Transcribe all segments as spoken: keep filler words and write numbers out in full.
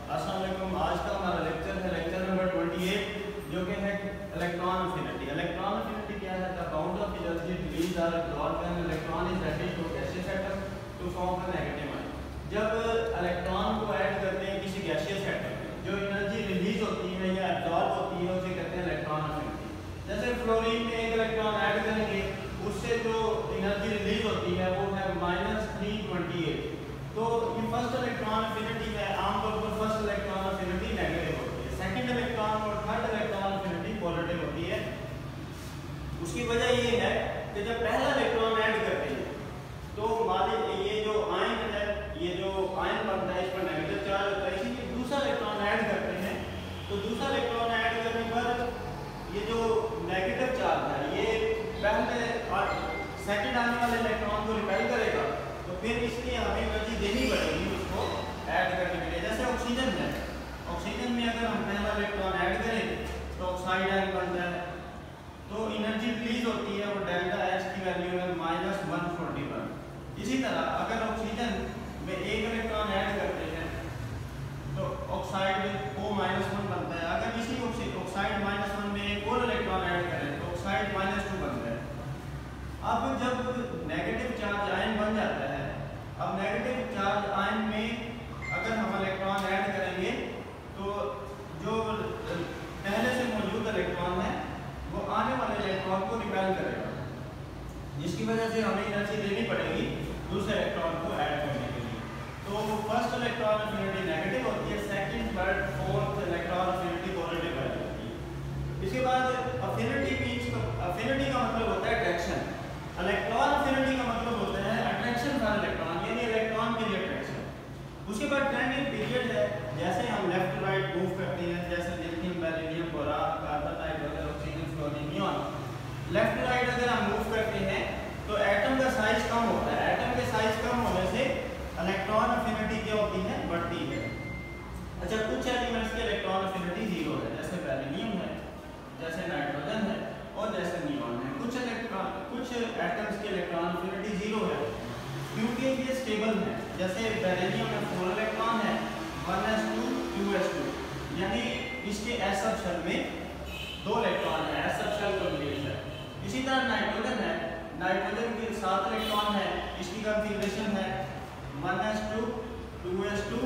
अस्सलाम वालेकुम। आज का हमारा लेक्चर है लेक्चर नंबर अट्ठाईस, जो कि है इलेक्ट्रॉन अफिनिटी। इलेक्ट्रॉन अफिनिटी क्या है? The amount of energy release or absorbed when electron is added to gaseous atom to form a negative ion. जब इलेक्ट्रॉन को ऐड करते हैं किसी गैसियस एटम में, जो एनर्जी रिलीज होती है या अब्सॉर्ब होती है उसे कहते हैं इलेक्ट्रॉन अफिनिटी। जैसे फ्लोरीन में एक इलेक्ट्रॉन ऐड करेंगे, उससे जो एनर्जी रिलीज होती है वो है माइनस थ्री ट्वेंटी एट। तो ये फर्स्ट इलेक्ट्रॉन अफिनिटी है। आमतौर पर फर्स्ट इलेक्ट्रॉन अफिनिटी नेगेटिव होती है, सेकंड इलेक्ट्रॉन और थर्ड इलेक्ट्रॉन अफिनिटी पॉजिटिव होती है। उसकी वजह ये है कि जब पहला इलेक्ट्रॉन ऐड करते हैं तो मान लीजिए ये जो आयन है, ये जो आयन बनता है इस पर नेगेटिव चार्ज होता है, इसीलिए दूसरा इलेक्ट्रॉन ऐड करते हैं। तो दूसरा इलेक्ट्रॉन ऐड करने पर ये जो नेगेटिव चार्ज है ये पहले सेकंड आने वाले इलेक्ट्रॉन को रिपेल करेगा, तो फिर इसलिए हमें एनर्जी देनी पड़ेगी उसको ऐड करने के लिए। जैसे ऑक्सीजन है, ऑक्सीजन में अगर हम पहला इलेक्ट्रॉन ऐड करें तो ऑक्साइड आयन बनता है, तो एनर्जी रिलीज होती है वो डेल्टा एच की वैल्यू है माइनस वन फोर्टी वन। इसी तरह अगर ऑक्सीजन में एक इलेक्ट्रॉन ऐड करते हैं तो ऑक्साइड ओ माइनस वन बनता है। अगर इसी ऑक्साइड माइनस वन में एक और इलेक्ट्रॉन ऐड करें तो ऑक्साइड माइनस टू बनता है। अब जब नेगेटिव चार्ज आयन बन जाता है, अब नेगेटिव चार्ज आयन में अगर हम इलेक्ट्रॉन ऐड करेंगे तो जो पहले से मौजूद इलेक्ट्रॉन है वो आने वाले इलेक्ट्रॉन को रिपेल करेगा, जिसकी वजह से हमें एनर्जी देनी पड़ेगी दूसरे इलेक्ट्रॉन को ऐड करने के लिए। तो फर्स्ट इलेक्ट्रॉन अफिनिटी नेगेटिव होती है, second third fourth electron affinity positive होती है। इसके बाद अफिनिटी मींस अफिनिटी का मतलब होता है अट्रैक्शन, इलेक्ट्रॉन अफिनिटी का मतलब होता है अट्रैक्शन फॉर इलेक्ट्रॉन, यानी इलेक्ट्रॉन के लिए अट्रैक्शन। उसके बाद ट्रेंडिंग पीरियड है, जैसे हम लेफ्ट राइट मूव करते हैं, जैसे lithium beryllium boron carbon hydrogen oxygen fluorine neon. Left right अगर हम मूव करते हैं तो एटम का साइज कम होता है, एटम के साइज कम होने से इलेक्ट्रॉन अफिनिटी क्या होती है? बढ़ती है। अच्छा, कुछ एलिमेंट्स के इलेक्ट्रॉन अफिनिटी जीरो है, जैसे बेरिलियम है, जैसे नाइट्रोजन है और जैसे नियॉन है। कुछ इलेक्ट्रॉन कुछ एटम्स के इलेक्ट्रॉन अफिनिटी जीरो है क्योंकि ये स्टेबल है। जैसे बेरिलियम में फोर इलेक्ट्रॉन है, one s two two s two, यानी इसके एस सब शेल में दो इलेक्ट्रॉन है, एस सब शेल कंप्लीट है। इसी तरह नाइट्रोजन है, नाइट्रोजन के सात इलेक्ट्रॉन है, इसकी कॉन्फ़िगरेशन है one s two two s two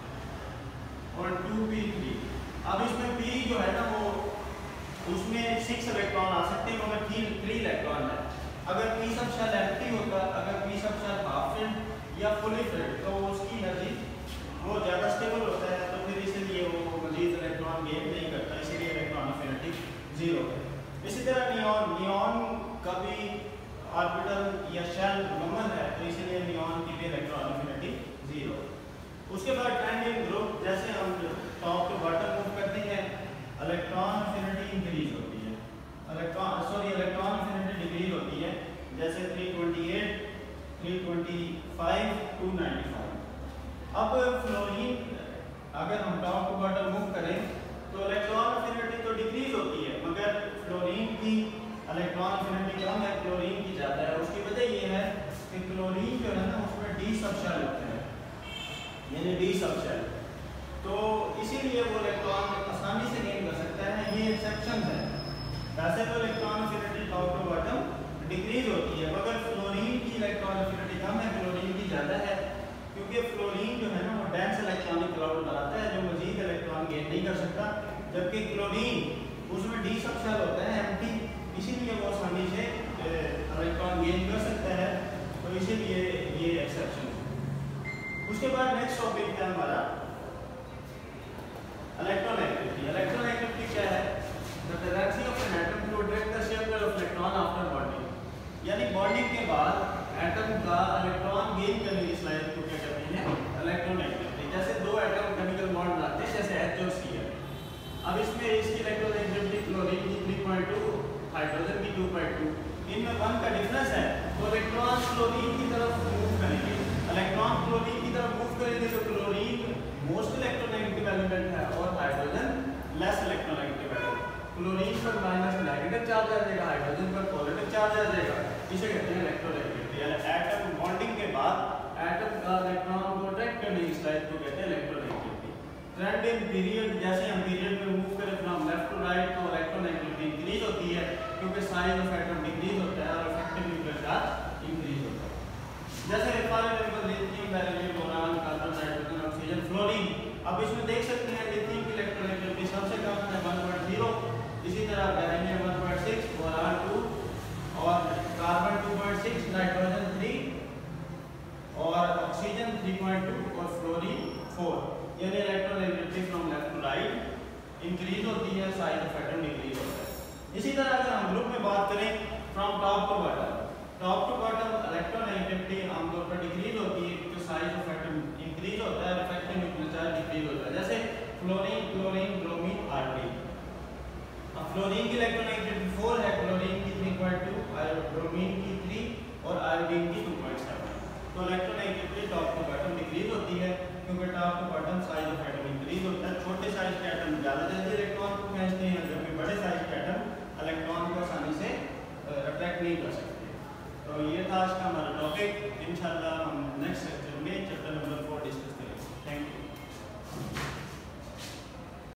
और टू पी थ्री। अब इसमें पी जो है ना वो उसमें सिक्स इलेक्ट्रॉन आ सकते हैं मगर थ्री थ्री इलेक्ट्रॉन है। अगर पी सब शेल एम्प्टी होता, अगर p subshell half filled या फुली फिल्ड, तो उसकी एनर्जी वो ज़्यादा स्टेबल होता है, तो फिर इसलिए वो मजीद इलेक्ट्रॉन गेन नहीं करता, इसीलिए इलेक्ट्रॉन अफिनिटी जीरो है। इसी तरह नियॉन नियॉन का भी ऑर्बिटल या शेल मुकम्मल है, तो इसीलिए नियॉन की भी इलेक्ट्रॉन अफिनिटी जीरो। उसके बाद ट्रेंडिंग ग्रुप, जैसे हम टॉप टू बॉटम मूव करते हैं, इलेक्ट्रॉन अफिनिटी इंक्रीज होती है, electron sorry electron affinity decrease होती है, जैसे three twenty eight, three twenty five, two ninety five. अब फ्लोरीन अगर हम टॉप टू बॉटम मूव करें तो इलेक्ट्रॉन अफिनिटी तो डिक्रीज होती है, मगर फ्लोरीन की इलेक्ट्रॉन अफिनिटी कम है, क्लोरीन की ज़्यादा है। उसकी वजह ये है कि क्लोरीन जो है ना उसमें डी सब शेल होते हैं, यानी डी सब शेल, तो इसीलिए वो इलेक्ट्रॉन आसानी से गेन कर सकता है। ये एक्सेप्शन है, वैसे तो electron affinity top to bottom decrease होती है, मगर फ्लोरीन की इलेक्ट्रॉन अफिनिटी कम है, क्लोरीन की ज़्यादा है, क्योंकि फ्लोरीन जो है ना वो डेंस इलेक्ट्रॉनिक क्लाउड बनाता है जो मजीद इलेक्ट्रॉन गेन नहीं कर सकता, जबकि क्लोरीन उसमें डी सब शेल होता है एम्प्टी, इसीलिए वो आसानी से इलेक्ट्रॉन गेन कर सकता है, तो इसीलिए ये एक्सेप्शन है। उसके बाद नेक्स्ट टॉपिक है हमारा इलेक्ट्रोनेगेटिविटी। इलेक्ट्रोनेगेटिविटी क्या है? The tendency of an atom to attract the shape of electron after bonding, यानी बॉन्डिंग के बाद एटम का इलेक्ट्रॉन गेन करने की स्लाइड को क्या कहते हैं? इलेक्ट्रोनेगेटिविटी। जैसे दो एटम केमिकल बॉन्ड बनाते हैं, जैसे एच और सी है। अब इसमें इसकी इलेक्ट्रोनेगेटिविटी क्लोरीन की थ्री पॉइंट टू, हाइड्रोजन की टू पॉइंट टू, इनमें वन का डिफरेंस है, तो इलेक्ट्रॉन क्लोरीन की तरफ मूव करेंगे। इलेक्ट्रॉन क्लोरीन की तरफ मूव करेंगे तो क्लोरीन मोस्ट इलेक्ट्रोनेगेटिव एलिमेंट है और हाइड्रोजन लेस इलेक्ट्रोनेगेटिव है। क्लोरीन पर माइनस नेगेटिव चार्ज आ जाएगा, हाइड्रोजन पर पॉजिटिव चार्ज आ जाएगा, इसे कहते हैं इलेक्ट्रोनेगेटिविटी। यानी एटम बॉन्डिंग के बाद एटम का इलेक्ट्रॉन को अट्रैक्ट करने की स्टाइल को कहते हैं इलेक्ट्रोनेगेटिविटी। ट्रेंड इन पीरियड, जैसे हम पीरियड में मूव करें फ्रॉम लेफ्ट टू राइट तो इलेक्ट्रोनेगेटिविटी इंक्रीज होती है क्योंकि साइज ऑफ एटम डिक्रीज होता है और इफेक्टिव न्यूक्लियर चार्ज इंक्रीज होता है। जैसे refinery lithium, beryllium, boron, carbon, nitrogen, oxygen, fluorine. अब इसमें देख सकते हैं लिथियम की इलेक्ट्रोनेगेटिविटी सबसे कम है वन पॉइंट ज़ीरो, इसी तरह beryllium one point six, boron two और carbon two point six, nitrogen three और ऑक्सीजन थ्री पॉइंट टू और फ्लोरीन फोर। यानी electronegativity from left to right increase होती है, साइज ऑफ एटम डिक्रीज होता है। इसी तरह अगर हम ग्रुप में बात करें from top to bottom, top to bottom electronegativity आमतौर पर डिक्रीज होती है क्योंकि साइज ऑफ एटम इंक्रीज होता है और इफेक्टिव न्यूक्लियर चार्ज डिक्रीज होता है। जैसे फ्लोरीन, क्लोरीन, ब्रोमीन, आयोडीन। अब फ्लोरीन की इलेक्ट्रोनेगेटिविटी फोर है, क्लोरीन की थ्री पॉइंट टू, ब्रोमीन की थ्री और आयोडीन की टू पॉइंट सेवन। तो electronegativity top to bottom decrease होती है क्योंकि top to bottom size of atom increase होता है। छोटे साइज के एटम ज़्यादा जल्दी इलेक्ट्रॉन को खींचते हैं जबकि बड़े साइज के एटम इलेक्ट्रॉन को आसानी से अट्रैक्ट नहीं कर सकते। तो ये था आज का हमारा टॉपिक। इंशाल्लाह हम नेक्स्ट लेक्चर में चैप्टर